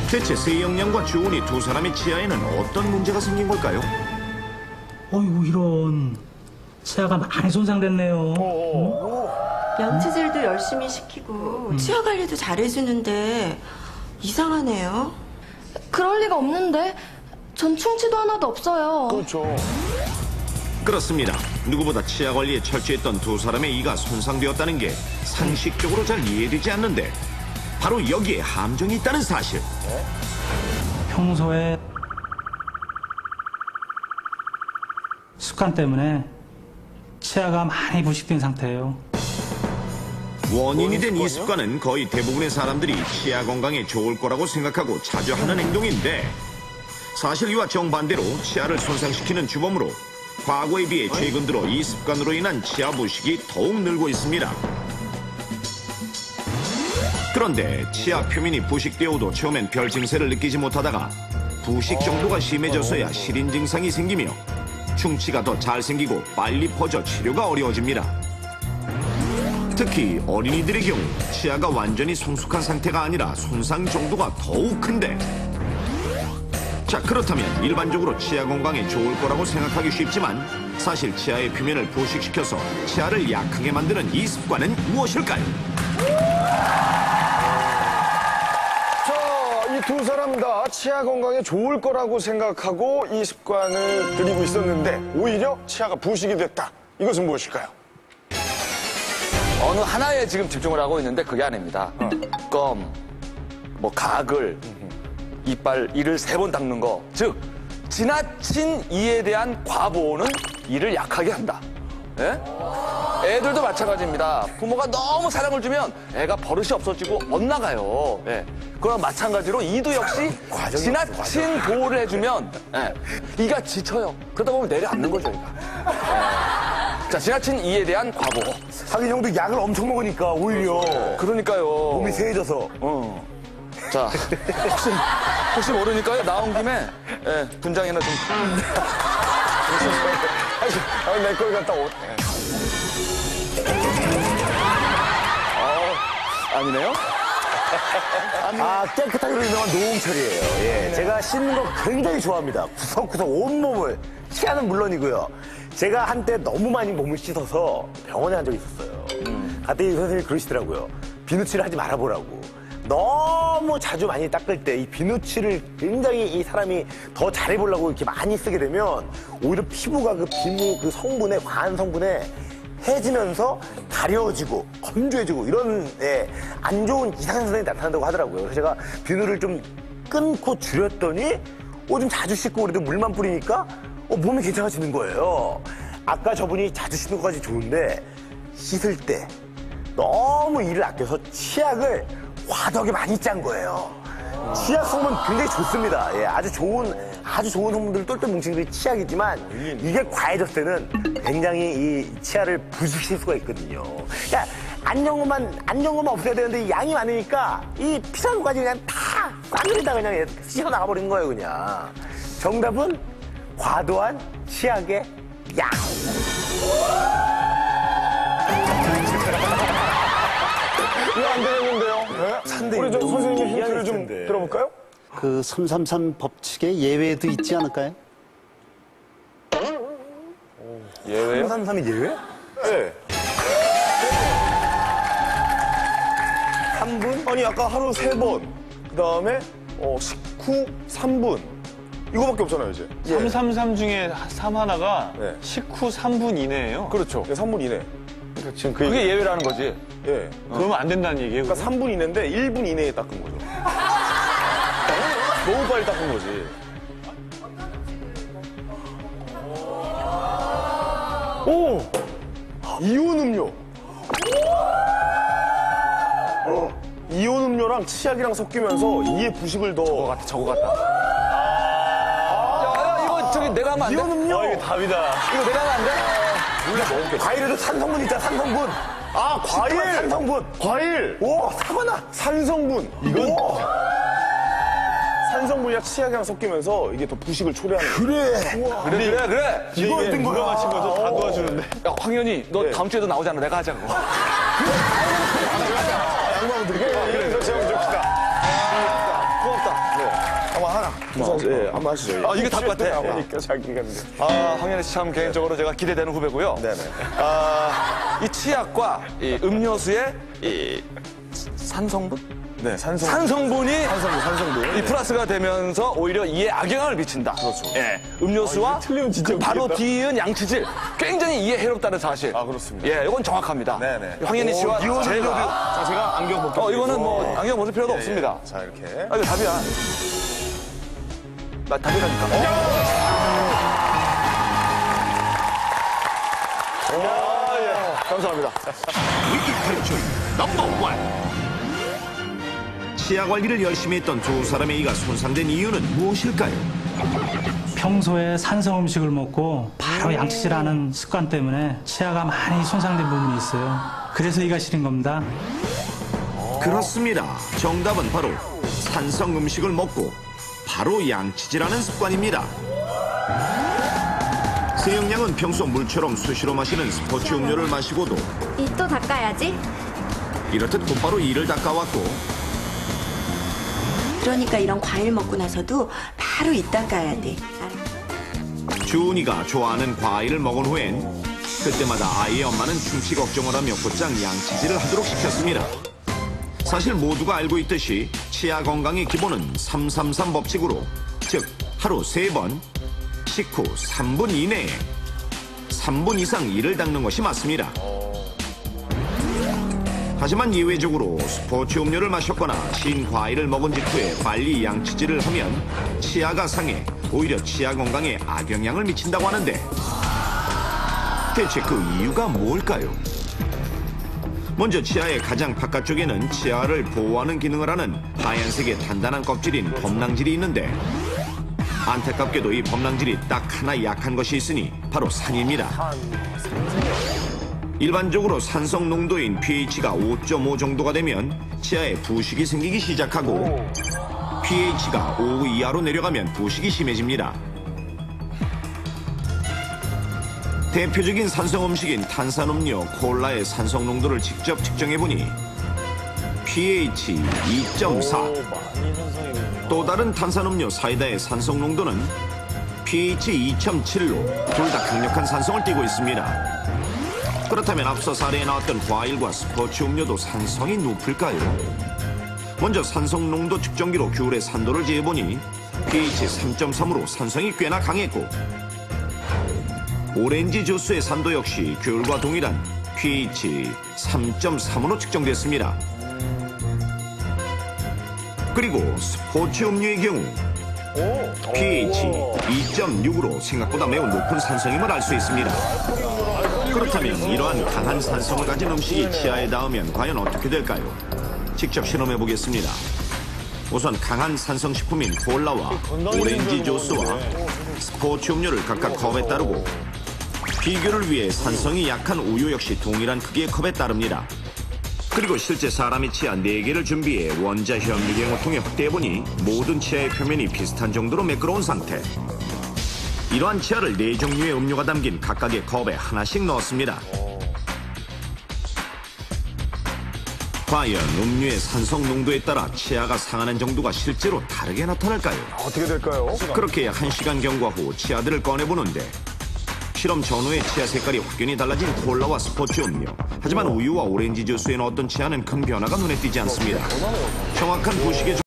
대체 세영양과 주은이 두 사람의 치아에는 어떤 문제가 생긴 걸까요? 어이구, 이런. 치아가 많이 손상됐네요. 양치질도 열심히 시키고 치아 관리도 잘해주는데 이상하네요. 그럴 리가 없는데 전 충치도 하나도 없어요. 그렇죠. 그렇습니다. 누구보다 치아 관리에 철저했던 두 사람의 이가 손상되었다는 게 상식적으로 잘 이해되지 않는데 바로 여기에 함정이 있다는 사실. 평소에 습관 때문에 치아가 많이 부식된 상태예요. 원인이 된 이 습관은 거의 대부분의 사람들이 치아 건강에 좋을 거라고 생각하고 자주 하는 행동인데 사실 이와 정반대로 치아를 손상시키는 주범으로 과거에 비해 최근 들어 이 습관으로 인한 치아 부식이 더욱 늘고 있습니다. 그런데 치아 표면이 부식되어도 처음엔 별 증세를 느끼지 못하다가 부식 정도가 심해져서야 시린 증상이 생기며 충치가 더 잘 생기고 빨리 퍼져 치료가 어려워집니다. 특히 어린이들의 경우 치아가 완전히 성숙한 상태가 아니라 손상 정도가 더욱 큰데 자, 그렇다면 일반적으로 치아 건강에 좋을 거라고 생각하기 쉽지만 사실 치아의 표면을 부식시켜서 치아를 약하게 만드는 이 습관은 무엇일까요? 자, 이 두 사람 다 치아 건강에 좋을 거라고 생각하고 이 습관을 들이고 있었는데 오히려 치아가 부식이 됐다. 이것은 무엇일까요? 어느 하나에 지금 집중을 하고 있는데 그게 아닙니다. 껌, 뭐 가글, 이빨, 이를 3번 닦는 거. 즉, 지나친 이에 대한 과보는 이를 약하게 한다. 예? 애들도 마찬가지입니다. 부모가 너무 사랑을 주면 애가 버릇이 없어지고 엇나가요. 예. 그럼 마찬가지로 이도 역시 지나친 보호를 해주면 예. 이가 지쳐요. 그러다 보면 내려앉는 거죠, 이가. 예. 자, 지나친 이에 대한 과보. 하긴 형도 약을 엄청 먹으니까 오히려 그러니까요. 몸이 세해져서. 자, 혹시 모르니까요. 나온 김에 예, 분장이나 좀. 아니, 내 걸 갖다 옷. 아니네요? 아, 깨끗하기로 유명한 노홍철이에요. 예, 제가 씻는 거 굉장히 좋아합니다. 구석구석 온몸을. 치아는 물론이고요. 제가 한때 너무 많이 몸을 씻어서 병원에 간 적이 있었어요. 갔더니 선생님이 그러시더라고요. 비누칠을 하지 말아보라고. 너무 자주 많이 닦을 때 이 비누칠을 굉장히 이 사람이 더 잘해보려고 이렇게 많이 쓰게 되면 오히려 피부가 그 비누 그 성분에, 과한 성분에 해지면서 가려지고 건조해지고 이런 예, 안 좋은 이상현상이 나타난다고 하더라고요. 그래서 제가 비누를 좀 끊고 줄였더니 좀 자주 씻고 그래도 물만 뿌리니까 몸이 괜찮아지는 거예요. 아까 저분이 자주 씻는 것까지 좋은데 씻을 때 너무 이를 아껴서 치약을 과도하게 많이 짠 거예요. 치약 성분 굉장히 좋습니다. 예, 아주 좋은 성분들을 똘똘 뭉친 게 치약이지만 이게 과해졌을 때는 굉장히 이 치아를 부식시킬 수가 있거든요. 그러니까 안정감만 없애야 되는데 양이 많으니까 이 피자도까지 그냥 다 쌍그리다 그냥 씻어 나가버린 거예요, 그냥. 정답은 과도한 치약의 양. 이거 안 되겠는데요? 네? 우리 저 선생님의 힌트를 좀 들어볼까요? 그 333 법칙에 예외도 있지 않을까요? 예외요? 333이 예외? 네. 3분? 아니, 아까 하루 3번. 그 다음에, 식후 3분. 이거밖에 없잖아요, 이제. 333 중에 3 하나가 네. 식후 3분 이내예요. 그렇죠. 3분 이내. 그러니까 지금 그게 예외라는 거지. 예. 그러면 안 된다는 얘기예요. 그러니까 3분 이내인데 1분 이내에 닦은 거죠. 너무 빨리 닦은 거지. 오! 이온 음료. 이온 음료랑 치약이랑 섞이면서 이에 부식을 더. 저거 같다. 야, 이거 저기 내가 하면 안 돼? 이온 음료. 이게 답이다. 이거 내가 하면 안 돼? 과일에도 산성분 있잖아, 산성분. 아, 과일. 산성분. 과일. 오, 사과나. 산성분. 이건 산성분이랑 치약이랑 섞이면서 이게 더 부식을 초래하는 거예요. 그래. 이거 어떤 누가 맞힌 거죠? 다 도와주는데. 야, 황현이, 너 다음 주에도 나오잖아. 내가 하자고. 양보하면 드릴게요. 그래, 저 제가 줍시다. 고맙다. 네. 자, 우선 예, 한번 하시죠. 예. 이게 답 같아. 나오니까 자기가 이제. 황현희 씨 참 개인적으로 제가 기대되는 후배고요. 네네. 이 치약과 이 음료수의 이 산성분? 네, 산성분이 산성분. 이 플러스가 되면서 오히려 이에 악영향을 미친다. 그렇죠. 예, 음료수와 이거 틀리면 진짜 그 바로 웃기겠다. 뒤이은 양치질 굉장히 이에 해롭다는 사실. 그렇습니다. 예, 이건 정확합니다. 네네. 황현희 씨와 제가 자, 제가 안경 벗겨. 이거는 뭐 안경 벗을 필요도 없습니다. 자, 이렇게. 이거 답이야. 나 답이라니까. 감사합니다. 위기 탈출 넘버 원. 치아 관리를 열심히 했던 두 사람의 이가 손상된 이유는 무엇일까요? 평소에 산성 음식을 먹고 바로 양치질하는 습관 때문에 치아가 많이 손상된 부분이 있어요. 그래서 이가 시린 겁니다. 그렇습니다. 정답은 바로 산성 음식을 먹고 바로 양치질하는 습관입니다. 세영양은 평소 물처럼 수시로 마시는 스포츠 음료를 마시고도 이 또 닦아야지. 이렇듯 곧바로 이를 닦아왔고, 그러니까 이런 과일 먹고 나서도 바로 이 닦아야 돼. 주은이가 좋아하는 과일을 먹은 후엔 그때마다 아이의 엄마는 충치 걱정을 하며 곧장 양치질을 하도록 시켰습니다. 사실 모두가 알고 있듯이 치아 건강의 기본은 333 법칙으로, 즉 하루 3번, 식후 3분 이내에 3분 이상 이를 닦는 것이 맞습니다. 하지만 예외적으로 스포츠 음료를 마셨거나 신 과일을 먹은 직후에 빨리 양치질을 하면 치아가 상해 오히려 치아 건강에 악영향을 미친다고 하는데, 대체 그 이유가 뭘까요? 먼저 치아의 가장 바깥쪽에는 치아를 보호하는 기능을 하는 하얀색의 단단한 껍질인 범랑질이 있는데, 안타깝게도 이 범랑질이 딱 하나 약한 것이 있으니 바로 산입니다. 일반적으로 산성 농도인 pH가 5.5 정도가 되면 치아에 부식이 생기기 시작하고, pH가 5 이하로 내려가면 부식이 심해집니다. 대표적인 산성 음식인 탄산음료, 콜라의 산성 농도를 직접 측정해보니 pH 2.4, 또 다른 탄산음료 사이다의 산성 농도는 pH 2.7로 둘 다 강력한 산성을 띠고 있습니다. 그렇다면 앞서 사례에 나왔던 과일과 스포츠 음료도 산성이 높을까요? 먼저 산성 농도 측정기로 귤의 산도를 재보니 pH 3.3으로 산성이 꽤나 강했고, 오렌지 주스의 산도 역시 귤과 동일한 pH 3.3으로 측정됐습니다. 그리고 스포츠 음료의 경우 pH 2.6으로 생각보다 매우 높은 산성임을 알 수 있습니다. 그렇다면 이러한 강한 산성을 가진 음식이 치아에 닿으면 과연 어떻게 될까요? 직접 실험해 보겠습니다. 우선 강한 산성 식품인 콜라와 오렌지 주스와 스포츠 음료를 각각 컵에 따르고, 비교를 위해 산성이 약한 우유 역시 동일한 크기의 컵에 따릅니다. 그리고 실제 사람의 치아 4개를 준비해 원자 현미경을 통해 확대해보니 모든 치아의 표면이 비슷한 정도로 매끄러운 상태. 이러한 치아를 4종류의 음료가 담긴 각각의 컵에 하나씩 넣었습니다. 과연 음료의 산성 농도에 따라 치아가 상하는 정도가 실제로 다르게 나타날까요? 어떻게 될까요? 그렇게 1시간 경과 후 치아들을 꺼내보는데, 실험 전후의 치아 색깔이 확연히 달라진 콜라와 스포츠 음료. 하지만 우유와 오렌지 주스에 넣었던 치아는 큰 변화가 눈에 띄지 않습니다. 정확한 부식의